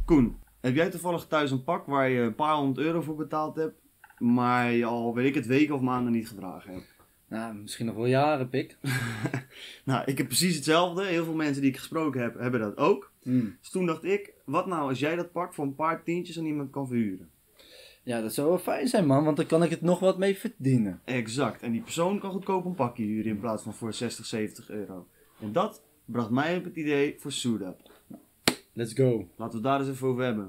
Koen, heb jij toevallig thuis een pak waar je een paar €100 voor betaald hebt, maar je al, weet ik het, weken of maanden niet gedragen hebt? Nou, misschien nog wel jaren, pik. Nou, ik heb precies hetzelfde. Heel veel mensen die ik gesproken heb, hebben dat ook. Dus toen dacht ik, wat nou als jij dat pak voor een paar tientjes aan iemand kan verhuren? Ja, dat zou wel fijn zijn, man, want dan kan ik het nog wat mee verdienen. Exact. En die persoon kan goedkoop een pakje huren in plaats van voor 60, 70 euro. En dat bracht mij op het idee voor Suit-Up. Let's go. Laten we het daar eens even over hebben.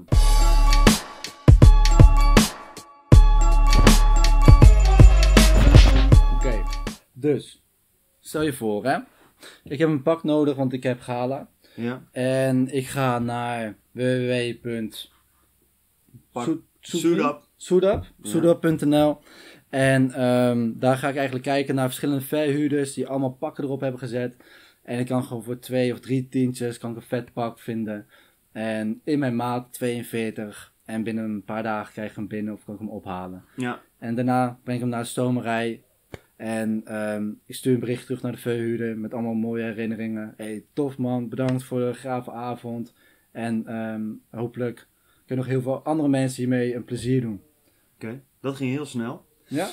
Oké, dus, stel je voor, hè. Ik heb een pak nodig, want ik heb gala. Ja. En ik ga naar www.suitup.nl en daar ga ik eigenlijk kijken naar verschillende verhuurders die allemaal pakken erop hebben gezet. En ik kan gewoon voor 2 of 3 tientjes kan ik een vet pak vinden. En in mijn maat 42. En binnen een paar dagen krijg ik hem binnen of kan ik hem ophalen. Ja. En daarna breng ik hem naar de stomerij. En ik stuur een bericht terug naar de verhuurder met allemaal mooie herinneringen. Hey, tof man, bedankt voor de gave avond. En hopelijk kunnen nog heel veel andere mensen hiermee een plezier doen. Oké, dat ging heel snel. Ja?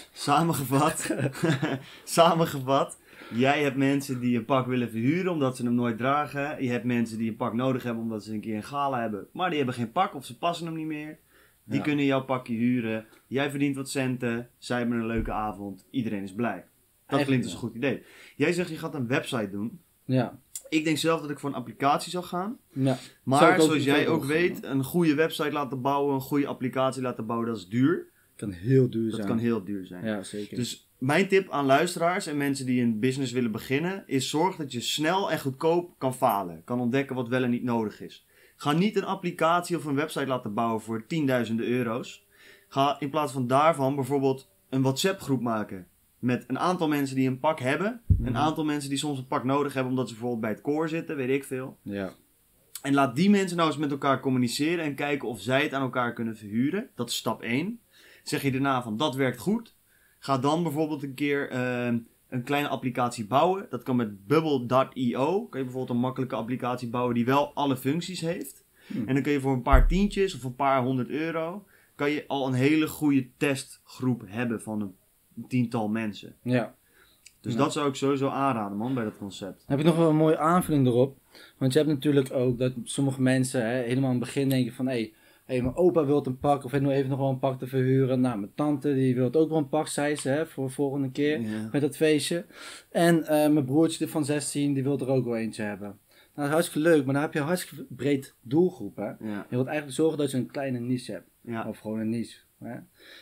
Samengevat. Jij hebt mensen die een pak willen verhuren omdat ze hem nooit dragen. Je hebt mensen die een pak nodig hebben omdat ze een keer een gala hebben. Maar die hebben geen pak of ze passen hem niet meer. Die kunnen jouw pakje huren. Jij verdient wat centen. Zij hebben een leuke avond. Iedereen is blij. Dat klinkt als een goed idee. Jij zegt je gaat een website doen. Ja. Ik denk zelf dat ik voor een applicatie zou gaan. Ja. Maar zoals jij ook weet, een goede website laten bouwen, een goede applicatie laten bouwen, dat is duur. Kan heel duur zijn. Dat kan heel duur zijn. Ja, zeker. Dus mijn tip aan luisteraars en mensen die een business willen beginnen, is zorg dat je snel en goedkoop kan falen. Kan ontdekken wat wel en niet nodig is. Ga niet een applicatie of een website laten bouwen voor tienduizenden euro's. Ga in plaats van daarvan bijvoorbeeld een WhatsApp groep maken. Met een aantal mensen die een pak hebben. Een aantal mensen die soms een pak nodig hebben omdat ze bijvoorbeeld bij het koor zitten, weet ik veel. Ja. En laat die mensen nou eens met elkaar communiceren en kijken of zij het aan elkaar kunnen verhuren. Dat is stap 1. Zeg je daarna van dat werkt goed. Ga dan bijvoorbeeld een keer een kleine applicatie bouwen. Dat kan met Bubble.io. Kan je bijvoorbeeld een makkelijke applicatie bouwen die wel alle functies heeft. En dan kun je voor een paar tientjes of een paar €100 kan je al een hele goede testgroep hebben van een tiental mensen. Ja. Dus dat zou ik sowieso aanraden, man, bij dat concept. Dan heb ik nog wel een mooie aanvulling erop. Want je hebt natuurlijk ook dat sommige mensen helemaal aan het begin denken van... Hey, mijn opa wil een pak of heeft nog even nog wel een pak te verhuren. Nou, mijn tante die wil ook wel een pak, zei ze, voor de volgende keer met dat feestje. En mijn broertje van 16, die wil er ook wel eentje hebben. Nou, dat is hartstikke leuk, maar dan heb je een hartstikke breed doelgroep. Hè? Ja. Je wilt eigenlijk zorgen dat je een kleine niche hebt. Ja. Of gewoon een niche. Hè?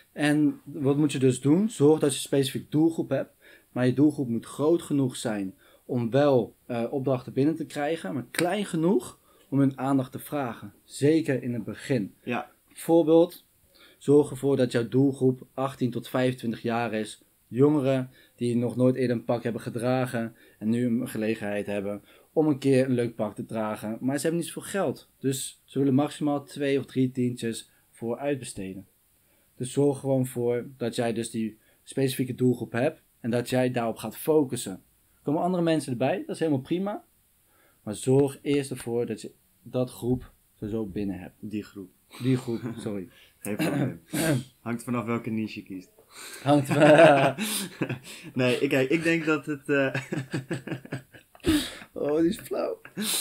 En wat moet je dus doen? Zorg dat je een specifiek doelgroep hebt. Maar je doelgroep moet groot genoeg zijn om wel opdrachten binnen te krijgen. Maar klein genoeg om hun aandacht te vragen. Zeker in het begin. Ja. Bijvoorbeeld, zorg ervoor dat jouw doelgroep 18 tot 25 jaar is. Jongeren die nog nooit eerder een pak hebben gedragen en nu een gelegenheid hebben om een keer een leuk pak te dragen. Maar ze hebben niet zoveel geld. Dus ze willen maximaal 2 of 3 tientjes voor uitbesteden. Dus zorg gewoon voor dat jij dus die specifieke doelgroep hebt en dat jij daarop gaat focussen. Er komen andere mensen erbij, dat is helemaal prima. Maar zorg eerst ervoor dat je dat groep zo binnen hebt. Die groep, sorry. Geen probleem. Hangt vanaf welke niche je kiest. Hangt vanaf. Nee, ik denk dat het... Oh, die is flauw.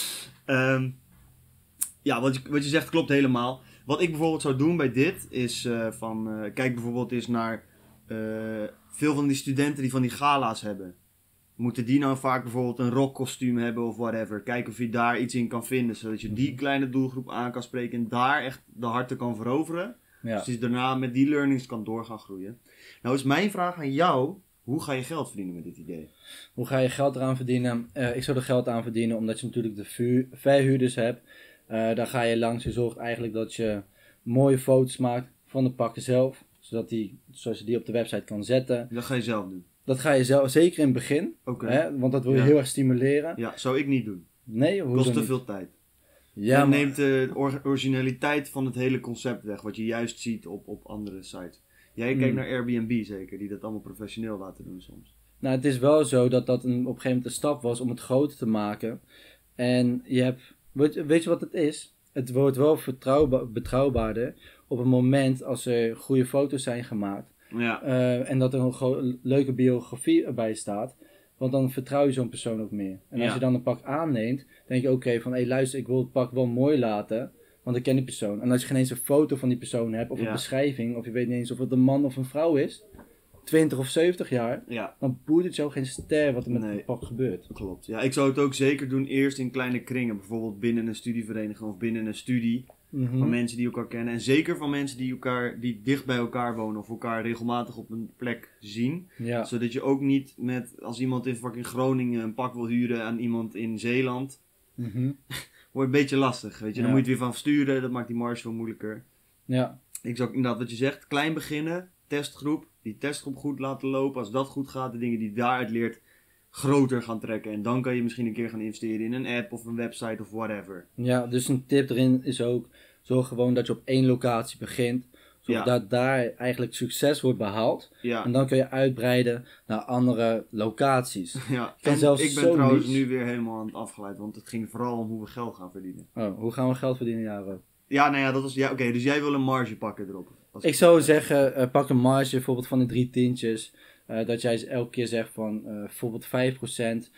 Ja, wat je zegt klopt helemaal. Wat ik bijvoorbeeld zou doen bij dit is kijk bijvoorbeeld eens naar veel van die studenten die van die gala's hebben. Moeten die nou vaak bijvoorbeeld een rockkostuum hebben of whatever. Kijk of je daar iets in kan vinden. Zodat je die kleine doelgroep aan kan spreken en daar echt de harten kan veroveren. Ja. Dus daarna met die learnings kan door gaan groeien. Nou is mijn vraag aan jou. Hoe ga je geld verdienen met dit idee? Hoe ga je geld eraan verdienen? Ik zou er geld aan verdienen omdat je natuurlijk de verhuurders hebt. Daar ga je langs. Je zorgt eigenlijk dat je mooie foto's maakt van de pakken zelf. Zodat je die op de website kan zetten. Dat ga je zelf doen? Dat ga je zelf, zeker in het begin. Hè, want dat wil je heel erg stimuleren. Ja, zou ik niet doen. Nee, hoezo kost te niet? veel tijd. Ja, en neemt de originaliteit van het hele concept weg. Wat je juist ziet op andere sites. Jij kijkt naar Airbnb zeker, die dat allemaal professioneel laten doen soms. Nou, het is wel zo dat op een gegeven moment een stap was om het groter te maken. En je hebt, weet je wat het is? het wordt wel betrouwbaarder op het moment als er goede foto's zijn gemaakt. Ja, En dat er een leuke biografie erbij staat. Want dan vertrouw je zo'n persoon ook meer. En als je dan een pak aanneemt, denk je oké, van hé luister, ik wil het pak wel mooi laten. Want ik ken die persoon. En als je geen eens een foto van die persoon hebt, of een beschrijving, of je weet niet eens of het een man of een vrouw is, 20 of 70 jaar, dan boeit het jou geen ster wat er met het pak gebeurt. Klopt. Ja, ik zou het ook zeker doen eerst in kleine kringen. Bijvoorbeeld binnen een studievereniging of binnen een studie. Van mensen die elkaar kennen. En zeker van mensen die dicht bij elkaar wonen of elkaar regelmatig op een plek zien. Ja. Zodat je ook niet als iemand in fucking Groningen een pak wil huren aan iemand in Zeeland. Wordt een beetje lastig, weet je. Dan moet je het weer van sturen, dat maakt die marge veel moeilijker. Ja. Ik zou inderdaad wat je zegt, klein beginnen, testgroep. Die testgroep goed laten lopen. Als dat goed gaat, de dingen die je daaruit leert, groter gaan trekken. En dan kan je misschien een keer gaan investeren in een app of een website of whatever. Ja, dus een tip erin is ook, zorg gewoon dat je op één locatie begint. Zodat daar eigenlijk succes wordt behaald. Ja. En dan kun je uitbreiden naar andere locaties. Ja, en ik ben trouwens nu weer helemaal aan het afgeleid. Want het ging vooral om hoe we geld gaan verdienen. Oh, hoe gaan we geld verdienen, Jaro? Ja, nou ja, dat was... Ja, oké, dus jij wil een marge pakken erop. Ik zou zeggen, pak een marge bijvoorbeeld van de 3 tientjes. Dat jij elke keer zegt van bijvoorbeeld 5%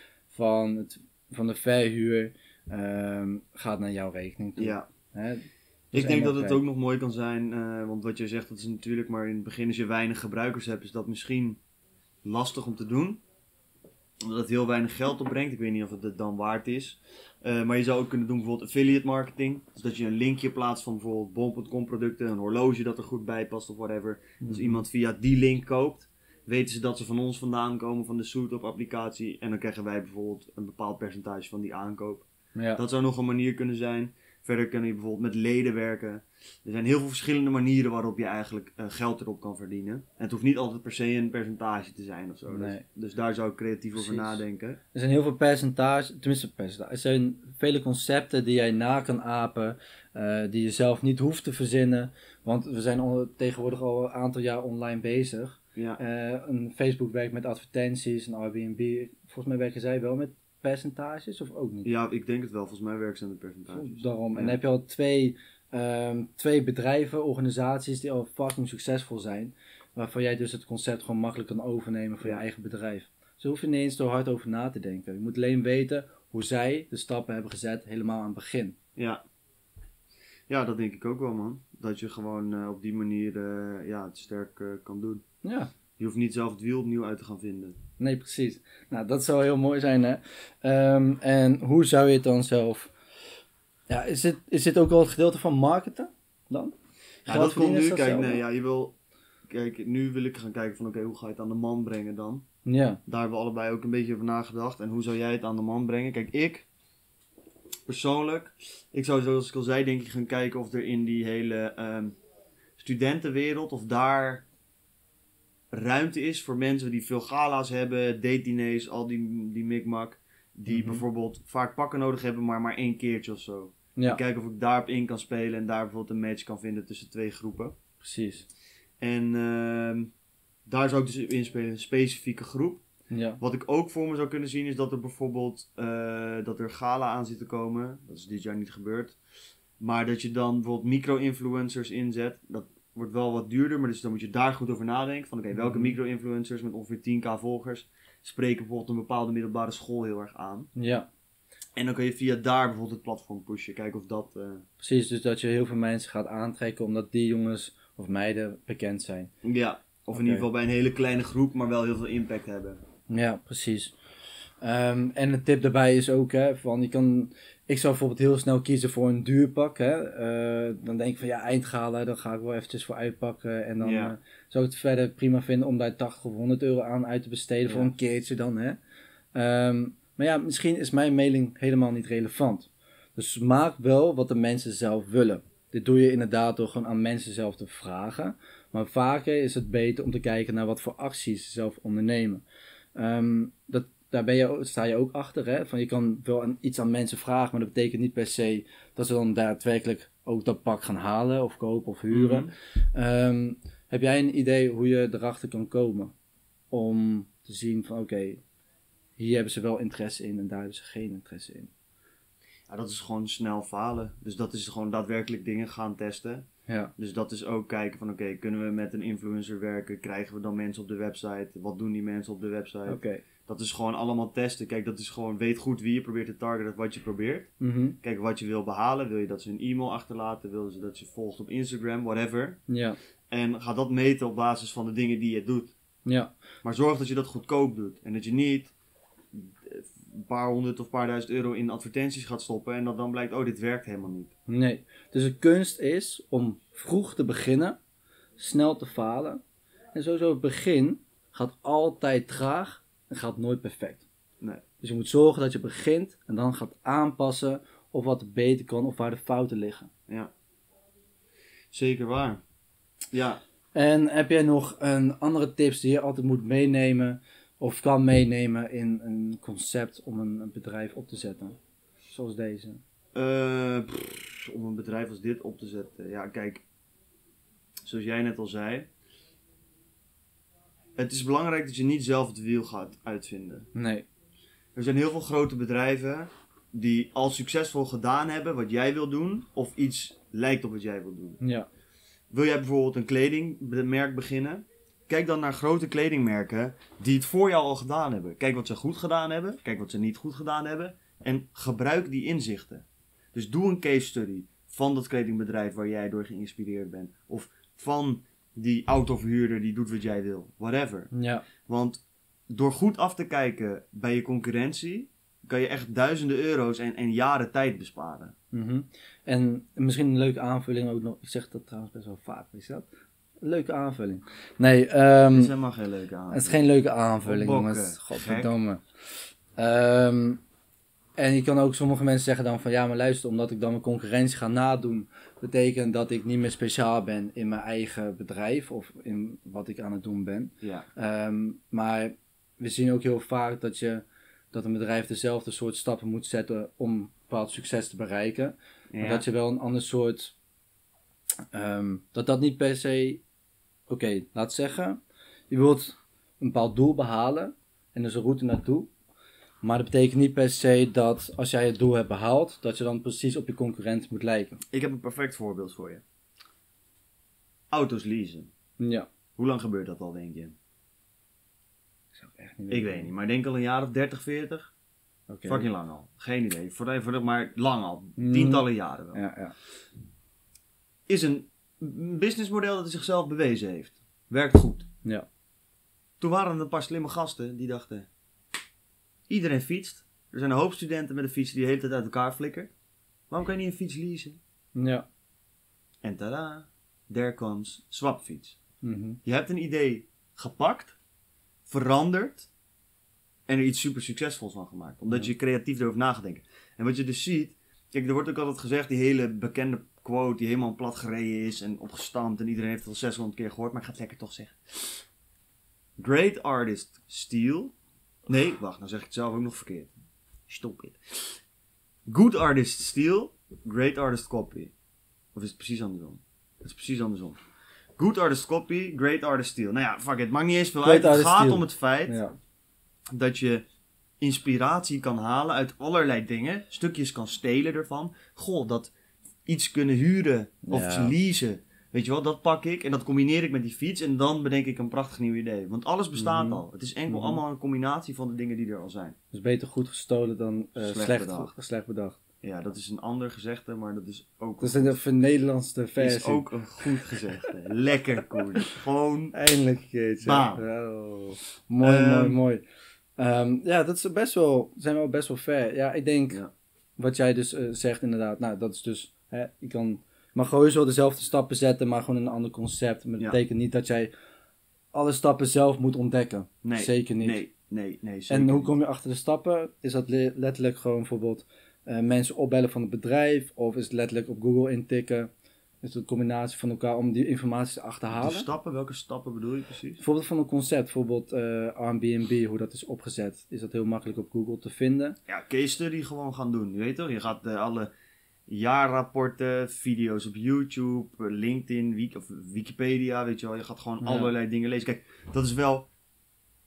van de verhuur gaat naar jouw rekening toe. Ja. Ik denk dat het ook nog mooi kan zijn, want wat je zegt, dat is natuurlijk maar in het begin als je weinig gebruikers hebt, is dat misschien lastig om te doen. Omdat het heel weinig geld opbrengt. Ik weet niet of het dan waard is. Maar je zou ook kunnen doen bijvoorbeeld affiliate marketing. Dus dat je een linkje plaatst van bijvoorbeeld bol.com producten, een horloge dat er goed bij past of whatever. Als iemand via die link koopt, weten ze dat ze van ons vandaan komen, van de Suitop applicatie. En dan krijgen wij bijvoorbeeld een bepaald percentage van die aankoop. Ja. Dat zou nog een manier kunnen zijn. Verder kun je bijvoorbeeld met leden werken. Er zijn heel veel verschillende manieren waarop je eigenlijk geld erop kan verdienen. En het hoeft niet altijd per se een percentage te zijn of zo. Nee. Dus daar zou ik creatief over nadenken. Er zijn heel veel percentages. Er zijn vele concepten die jij na kan apen. Die je zelf niet hoeft te verzinnen. Want we zijn tegenwoordig al een aantal jaar online bezig. Ja. Een Facebook werkt met advertenties. Een Airbnb. Volgens mij werken zij wel met percentages of ook niet? Ja, ik denk het wel. Volgens mij werken ze met percentages. Daarom. Ja. En dan heb je al twee bedrijven, organisaties die al fucking succesvol zijn. Waarvan jij dus het concept gewoon makkelijk kan overnemen voor je eigen bedrijf. Zo hoef je niet eens zo hard over na te denken. Je moet alleen weten hoe zij de stappen hebben gezet helemaal aan het begin. Ja. Ja, dat denk ik ook wel, man. Dat je gewoon op die manier het sterk kan doen. Ja. Je hoeft niet zelf het wiel opnieuw uit te gaan vinden. Nee, precies. Nou, dat zou heel mooi zijn, hè. En hoe zou je het dan zelf... Ja, is dit ook wel het gedeelte van marketen dan? Ja, dat komt nu. Kijk, nee, ja, Kijk, nu wil ik gaan kijken van oké, hoe ga je het aan de man brengen dan? Ja. Daar hebben we allebei ook een beetje over nagedacht. En hoe zou jij het aan de man brengen? Kijk, ik persoonlijk, ik zou zoals ik al zei, denk ik gaan kijken of er in die hele studentenwereld, of daar ruimte is voor mensen die veel gala's hebben, date-diners, al die mikmak, die bijvoorbeeld vaak pakken nodig hebben, maar één keertje of zo. Ja. En kijken of ik daarop in kan spelen en daar bijvoorbeeld een match kan vinden tussen 2 groepen. Precies. En daar zou ik dus in spelen, een specifieke groep. Ja. Wat ik ook voor me zou kunnen zien is dat er bijvoorbeeld dat er gala aan zit te komen. Dat is dit jaar niet gebeurd. Maar dat je dan bijvoorbeeld micro-influencers inzet. Dat wordt wel wat duurder, maar dus dan moet je daar goed over nadenken. Van oké, welke micro-influencers met ongeveer 10.000 volgers spreken bijvoorbeeld een bepaalde middelbare school heel erg aan. Ja. En dan kun je via daar bijvoorbeeld het platform pushen. Kijken of dat... Precies, dus dat je heel veel mensen gaat aantrekken omdat die jongens of meiden bekend zijn. Ja, of in ieder geval bij een hele kleine groep, maar wel heel veel impact hebben. Ja, precies. En een tip daarbij is ook, hè, ik zou bijvoorbeeld heel snel kiezen voor een duur pak. Hè. Dan denk ik van eindgala, daar ga ik wel eventjes voor uitpakken. En dan zou ik het verder prima vinden om daar 80 of 100 euro aan uit te besteden voor een keertje dan. Hè. Maar ja, misschien is mijn mailing helemaal niet relevant. Dus maak wel wat de mensen zelf willen. Dit doe je inderdaad door gewoon aan mensen zelf te vragen. Maar vaker is het beter om te kijken naar wat voor acties ze zelf ondernemen. Daar sta je ook achter. Hè? Van je kan wel iets aan mensen vragen, maar dat betekent niet per se dat ze dan daadwerkelijk ook dat pak gaan halen of kopen of huren. Heb jij een idee hoe je erachter kan komen? Om te zien van oké, hier hebben ze wel interesse in en daar hebben ze geen interesse in. Ja, dat is gewoon snel falen. Dus dat is gewoon daadwerkelijk dingen gaan testen. Ja. Dus dat is ook kijken van oké, kunnen we met een influencer werken? Krijgen we dan mensen op de website? Wat doen die mensen op de website? Oké. Dat is gewoon allemaal testen. Kijk, dat is gewoon, weet goed wie je probeert te targeten, wat je probeert. Mhm. Kijk, wat je wil behalen. Wil je dat ze een e-mail achterlaten? Wil je dat je volgt op Instagram? Whatever. Ja. En ga dat meten op basis van de dingen die je doet. Ja. Maar zorg dat je dat goedkoop doet. En dat je niet een paar honderd of een paar duizend euro in advertenties gaat stoppen. En dat dan blijkt, oh, dit werkt helemaal niet. Nee. Dus de kunst is om vroeg te beginnen, snel te falen. En sowieso het begin gaat altijd traag en gaat nooit perfect. Nee. Dus je moet zorgen dat je begint en dan gaat aanpassen of wat er beter kan of waar de fouten liggen. Ja. Zeker waar. Ja. En heb jij nog een andere tips die je altijd moet meenemen of kan meenemen in een concept om een bedrijf op te zetten? Zoals deze. Om een bedrijf als dit op te zetten. Ja, kijk. Zoals jij net al zei. Het is belangrijk dat je niet zelf het wiel gaat uitvinden. Nee. Er zijn heel veel grote bedrijven die al succesvol gedaan hebben wat jij wil doen. Of iets lijkt op wat jij wil doen. Ja. Wil jij bijvoorbeeld een kledingmerk beginnen? Kijk dan naar grote kledingmerken die het voor jou al gedaan hebben. Kijk wat ze goed gedaan hebben. Kijk wat ze niet goed gedaan hebben. En gebruik die inzichten. Dus doe een case study van dat kledingbedrijf waar jij door geïnspireerd bent. Of van die autoverhuurder die doet wat jij wil. Whatever. Ja. Want door goed af te kijken bij je concurrentie, kan je echt duizenden euro's en jaren tijd besparen. Mhm. En misschien een leuke aanvulling ook nog. Ik zeg dat trouwens best wel vaak. Is dat? Een leuke aanvulling. Nee, Het is helemaal geen leuke aanvulling. het is geen leuke aanvulling, Bokken, jongens. Godverdomme. En je kan ook sommige mensen zeggen dan van ja, maar luister, omdat ik dan mijn concurrentie ga nadoen, betekent dat ik niet meer speciaal ben in mijn eigen bedrijf of in wat ik aan het doen ben. Ja. Maar we zien ook heel vaak dat een bedrijf dezelfde soort stappen moet zetten om een bepaald succes te bereiken. Maar Ja. dat je wel een ander soort, dat niet per se, oké, laat zeggen, je wilt een bepaald doel behalen en er is een route naartoe. Maar dat betekent niet per se dat als jij het doel hebt behaald, dat je dan precies op je concurrent moet lijken. Ik heb een perfect voorbeeld voor je. Auto's leasen. Ja. Hoe lang gebeurt dat al, denk je? Zou ik echt niet Ik weet niet, maar ik denk al een jaar of 30, 40. Oké. Fucking lang al. Geen idee. Maar lang al. Tientallen jaren wel. Ja. Is een businessmodel dat zichzelf bewezen heeft. Werkt goed. Ja. Toen waren er een paar slimme gasten die dachten... Iedereen fietst. Er zijn een hoop studenten met een fiets die de hele tijd uit elkaar flikkert. Waarom kan je niet een fiets leasen? Ja. En tada, there comes Swapfiets. Mhm. Je hebt een idee gepakt, veranderd en er iets super succesvols van gemaakt. Omdat je creatief erover na gaat denken. En wat je dus ziet, kijk, er wordt ook altijd gezegd, die hele bekende quote die helemaal plat gereden is en opgestampt en iedereen heeft het al 600 keer gehoord, maar ik ga het lekker toch zeggen. Great artist steal. Nee, wacht, nou zeg ik het zelf ook nog verkeerd. Stop it. Good artist steal, great artist copy. Of is het precies andersom? Het is precies andersom. Good artist copy, great artist steal. Nou ja, fuck it, maakt niet eens veel Great uit. Het artist gaat steal. om het feit Ja. dat je inspiratie kan halen uit allerlei dingen. Stukjes kan stelen ervan. Goh, dat iets kunnen huren of Ja. leasen. Weet je wel, dat pak ik en dat combineer ik met die fiets. En dan bedenk ik een prachtig nieuw idee. Want alles bestaat al. Het is enkel allemaal een combinatie van de dingen die er al zijn. Dus beter goed gestolen dan slecht bedacht. Ja, dat is een ander gezegde, maar dat is ook... Dat is een Nederlandse versie. is ook een goed gezegde. Lekker cool. Gewoon... Eindelijk een keertje. Bam. Oh. Mooi. Ja, dat is zijn wel best wel fair. Ja, ik denk, Ja. wat jij dus zegt inderdaad, nou dat is dus, mag gewoon wel dezelfde stappen zetten, maar gewoon een ander concept. Maar dat Ja. betekent niet dat jij alle stappen zelf moet ontdekken. Nee. Zeker niet. Nee, zeker En hoe niet. kom je achter de stappen? Is dat letterlijk gewoon bijvoorbeeld mensen opbellen van het bedrijf? Of is het letterlijk op Google intikken? Is het een combinatie van elkaar om die informatie te achterhalen? De stappen, welke stappen bedoel je precies? Bijvoorbeeld van een concept, bijvoorbeeld Airbnb, hoe dat is opgezet. Is dat heel makkelijk op Google te vinden? Ja, case study gewoon gaan doen. Je weet toch? Je gaat alle jaarrapporten, video's op YouTube, LinkedIn, of Wikipedia, weet je wel. Je gaat gewoon Ja. allerlei dingen lezen. Kijk, dat is wel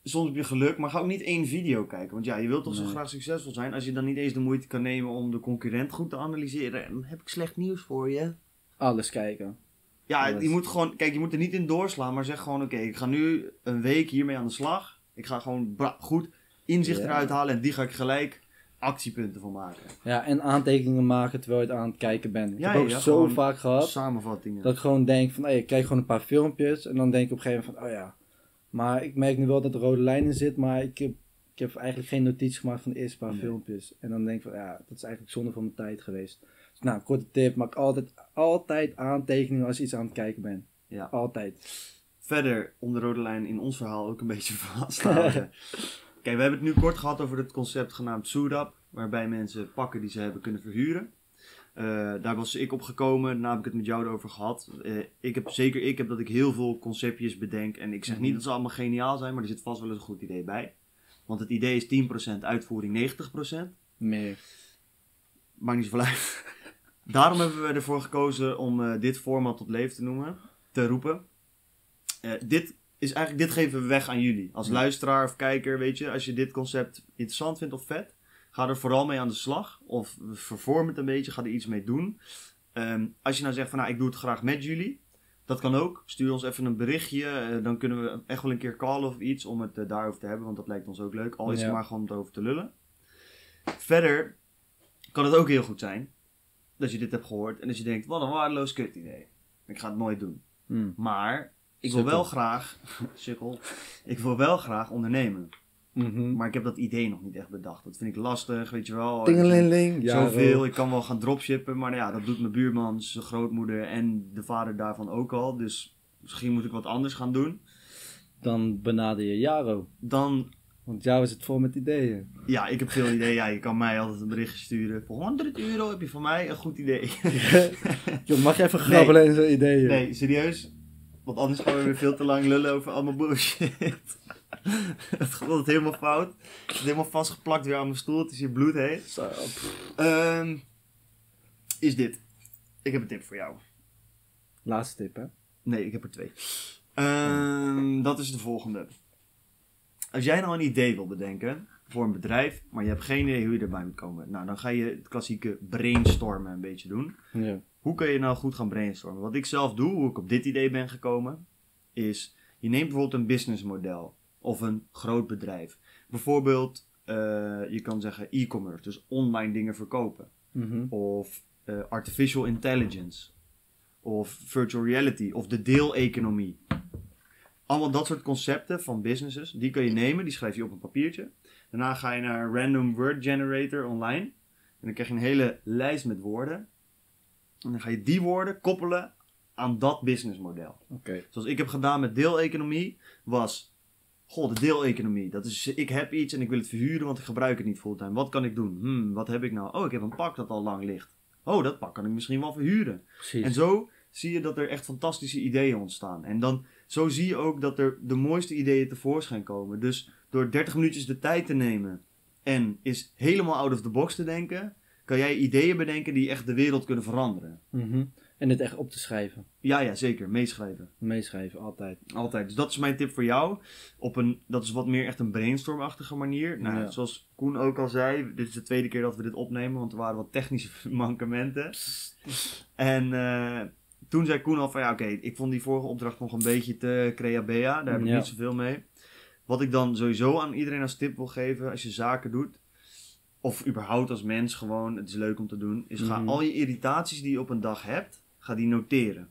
soms heb je geluk, maar ga ook niet één video kijken. Want ja, je wilt toch zo graag succesvol zijn. Als je dan niet eens de moeite kan nemen om de concurrent goed te analyseren. Dan heb ik slecht nieuws voor je. Alles kijken. Ja, Alles. je moet gewoon, kijk, je moet er niet in doorslaan. Maar zeg gewoon, oké, ik ga nu een week hiermee aan de slag. Ik ga gewoon goed inzicht eruit halen. En die ga ik gelijk actiepunten van maken. Ja, en aantekeningen maken terwijl je het aan het kijken bent. Ik Ja, heb ook ja, zo gewoon vaak gehad. Samenvattingen. Dat ik gewoon denk van, ik kijk gewoon een paar filmpjes. En dan denk ik op een gegeven moment van, oh ja. Maar ik merk nu wel dat er rode lijn in zit. Maar ik heb eigenlijk geen notitie gemaakt van de eerste paar filmpjes. En dan denk ik van, ja, dat is eigenlijk zonde van mijn tijd geweest. Dus nou, korte tip. Maak altijd aantekeningen als je iets aan het kijken bent. Ja. Altijd. Verder, om de rode lijn in ons verhaal ook een beetje vast te houden. Kijk, we hebben het nu kort gehad over het concept genaamd Suit-Up. Waarbij mensen pakken die ze hebben kunnen verhuren. Daar was ik op gekomen, daarna heb ik het met jou erover gehad. Ik heb dat ik heel veel conceptjes bedenk. En ik zeg niet dat ze allemaal geniaal zijn, maar er zit vast wel eens een goed idee bij. Want het idee is 10%, uitvoering 90%. Meer. Maakt niet zoveel uit. Daarom hebben we ervoor gekozen om dit format tot leven te roepen. Dit geven we weg aan jullie. Als luisteraar of kijker, weet je. Als je dit concept interessant vindt of vet, ga er vooral mee aan de slag. Of vervorm het een beetje, ga er iets mee doen. Als je nou zegt van, nou, ik doe het graag met jullie. Dat kan ook. Stuur ons even een berichtje. Dan kunnen we echt wel een keer callen of iets om het daarover te hebben. Want dat lijkt ons ook leuk. Al is het maar gewoon om het over te lullen. Verder kan het ook heel goed zijn dat je dit hebt gehoord. En dat je denkt, wat een waardeloos kut idee. Ik ga het nooit doen. Maar ik wil wel graag... Sukkel. Ik wil wel graag ondernemen. Maar ik heb dat idee nog niet echt bedacht. Dat vind ik lastig, weet je wel. Tingelingeling. Zoveel. Ik kan wel gaan dropshippen. Maar ja, dat doet mijn buurman, zijn grootmoeder en de vader daarvan ook al. Dus misschien moet ik wat anders gaan doen. Dan benader je Jaro. Want jou is het vol met ideeën. Ja, ik heb veel ideeën. Ja, je kan mij altijd een berichtje sturen. Voor €100 heb je van mij een goed idee. Yo, mag je even grabbelen in zo'n ideeën? Nee, serieus. Want anders gaan we weer veel te lang lullen over allemaal bullshit. Het gaat altijd helemaal fout. Het is helemaal vastgeplakt weer aan mijn stoel. Het is hier bloedheet. Is dit. Ik heb een tip voor jou. Laatste tip, hè? Nee, ik heb er 2. Dat is de volgende. Als jij nou een idee wil bedenken voor een bedrijf, maar je hebt geen idee hoe je erbij moet komen. Nou, dan ga je het klassieke brainstormen een beetje doen. Ja. Hoe kun je nou goed gaan brainstormen? Wat ik zelf doe, hoe ik op dit idee ben gekomen, is je neemt bijvoorbeeld een businessmodel of een groot bedrijf. Bijvoorbeeld, je kan zeggen e-commerce, dus online dingen verkopen. Of artificial intelligence. Of virtual reality. Of de deeleconomie. Allemaal dat soort concepten van businesses, die kun je nemen, die schrijf je op een papiertje. Daarna ga je naar een random word generator online. En dan krijg je een hele lijst met woorden. En dan ga je die woorden koppelen aan dat businessmodel. Zoals ik heb gedaan met deeleconomie, was... Goh, de deeleconomie. Dat is, ik heb iets en ik wil het verhuren, want ik gebruik het niet fulltime. Wat kan ik doen? Wat heb ik nou? Oh, ik heb een pak dat al lang ligt. Oh, dat pak kan ik misschien wel verhuren. Precies. En zo zie je dat er echt fantastische ideeën ontstaan. En dan, zo zie je ook dat er de mooiste ideeën tevoorschijn komen. Dus door 30 minuutjes de tijd te nemen en is helemaal out of the box te denken, kan jij ideeën bedenken die echt de wereld kunnen veranderen. En dit echt op te schrijven. Ja, zeker. Meeschrijven. Meeschrijven, altijd. Altijd. Dus dat is mijn tip voor jou. Dat is wat meer echt een brainstormachtige manier. Nou, zoals Koen ook al zei, dit is de tweede keer dat we dit opnemen, want er waren wat technische mankementen. En toen zei Koen al van, oké, ik vond die vorige opdracht nog een beetje te creabea. Daar heb ik niet zoveel mee. Wat ik dan sowieso aan iedereen als tip wil geven, als je zaken doet, of überhaupt als mens gewoon, het is leuk om te doen, is ga al je irritaties die je op een dag hebt, ga die noteren.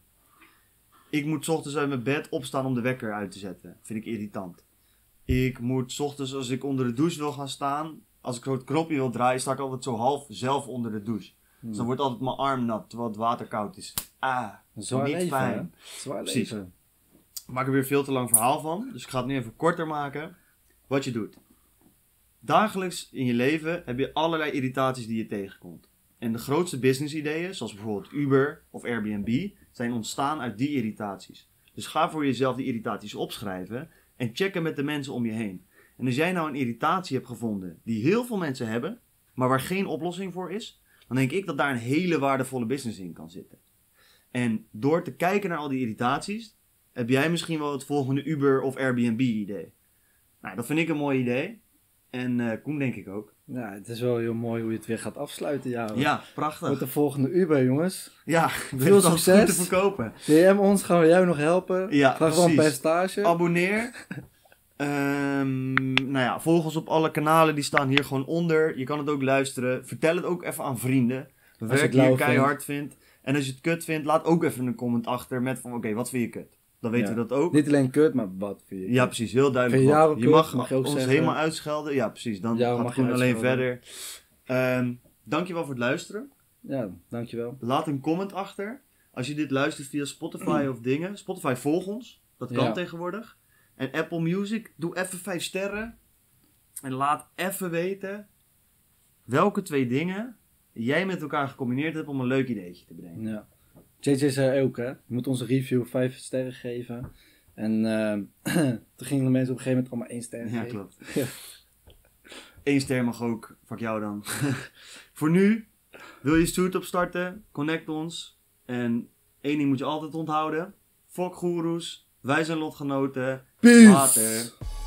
Ik moet 's ochtends uit mijn bed opstaan om de wekker uit te zetten. Vind ik irritant. Ik moet 's ochtends, als ik onder de douche wil gaan staan, als ik zo het knopje wil draaien, sta ik altijd zo half zelf onder de douche. Dus dan wordt altijd mijn arm nat, terwijl het water koud is. Zwaar niet leven, fijn. hè? Zwaar Precies. leven. Ik maak er weer veel te lang verhaal van, dus ik ga het nu even korter maken. Wat je doet. Dagelijks in je leven heb je allerlei irritaties die je tegenkomt. En de grootste business ideeën, zoals bijvoorbeeld Uber of Airbnb, zijn ontstaan uit die irritaties. Dus ga voor jezelf die irritaties opschrijven en checken met de mensen om je heen. En als jij nou een irritatie hebt gevonden die heel veel mensen hebben, maar waar geen oplossing voor is, dan denk ik dat daar een hele waardevolle business in kan zitten. En door te kijken naar al die irritaties, heb jij misschien wel het volgende Uber of Airbnb idee. Nou, dat vind ik een mooi idee. En Koen denk ik ook. Ja, het is wel heel mooi hoe je het weer gaat afsluiten. Ja, Ja, prachtig. Wordt de volgende Uber, jongens. Ja, Veel succes. Goed te verkopen. DM ons, gaan we jou nog helpen. Ja, Vraag wel een precies. percentage. Abonneer. Nou ja, volg ons op alle kanalen, die staan hier gewoon onder. Je kan het ook luisteren. Vertel het ook even aan vrienden. We Als je het werken hier lauw keihard vindt. En als je het kut vindt, laat ook even een comment achter met van oké, wat vind je kut? Dan weten we dat ook. Niet alleen kut, maar wat vind je? Ja, precies. Heel duidelijk. Vind je jou wat. ook Je kut? mag, Mag je ook ons zeggen. helemaal uitschelden. Ja, precies. Dan Jou gaat mag je Koen alleen uitschelden. verder. Dankjewel voor het luisteren. Ja, dankjewel. Laat een comment achter. Als je dit luistert via Spotify of dingen. Spotify volg ons. Dat kan Ja. tegenwoordig. En Apple Music, doe even 5 sterren. En laat even weten welke 2 dingen jij met elkaar gecombineerd hebt om een leuk ideetje te bedenken. Ja. JJ zei ook, hè. Je moet onze review 5 sterren geven. En toen gingen de mensen op een gegeven moment allemaal 1 ster Ja, geven. klopt. Ja. 1 ster mag ook. Fuck jou dan. Voor nu, wil je Stoet opstarten? Connect ons. En 1 ding moet je altijd onthouden. Fuck goeroes. Wij zijn lotgenoten. Peace! Later.